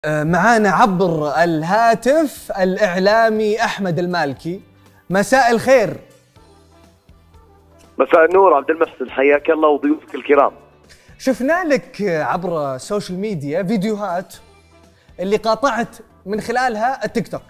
معانا عبر الهاتف الإعلامي أحمد المالكي. مساء الخير. مساء النور عبد المحسن، حياك الله وضيوفك الكرام. شفنا لك عبر السوشيال ميديا فيديوهات اللي قاطعت من خلالها التيك توك.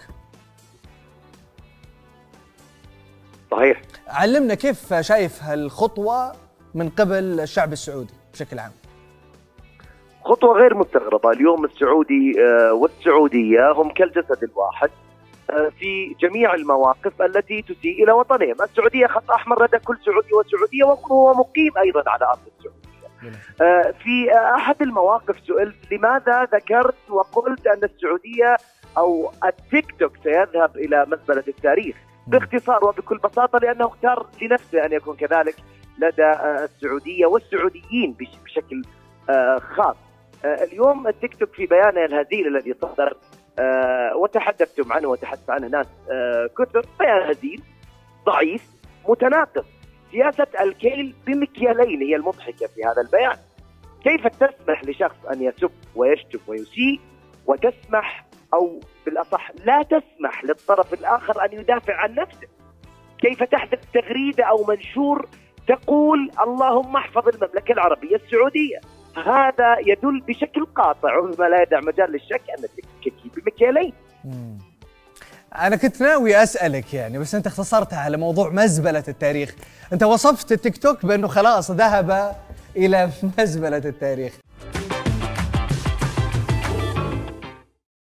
صحيح. علمنا كيف شايف هالخطوة من قبل الشعب السعودي بشكل عام. خطوة غير مستغربة. اليوم السعودي والسعودية هم كالجسد الواحد في جميع المواقف التي تسيء إلى وطنهم. السعودية خط أحمر لدى كل سعودي وسعودية، وهو مقيم أيضا على أرض السعودية. في أحد المواقف سئلت لماذا ذكرت وقلت أن السعودية أو التيك توك سيذهب إلى مزبلة التاريخ. باختصار وبكل بساطة لأنه اختار لنفسه أن يكون كذلك لدى السعودية والسعوديين بشكل خاص. اليوم التيك توك في بيانه الهزيل الذي صدر وتحدثتم عنه وتحدث عنه ناس كثر، بيان هزيل ضعيف متناقض. سياسة الكيل بمكيالين هي المضحكة في هذا البيان. كيف تسمح لشخص أن يسب ويشتم ويسيء، وتسمح أو بالأصح لا تسمح للطرف الآخر أن يدافع عن نفسه؟ كيف تحذف تغريدة أو منشور تقول اللهم احفظ المملكة العربية السعودية؟ هذا يدل بشكل قاطع وما لا يدع مجال للشك أن التيك بمكيالين. أنا كنت ناوي أسألك بس أنت اختصرتها على موضوع مزبلة التاريخ. أنت وصفت التيك توك بأنه خلاص ذهب إلى مزبلة التاريخ.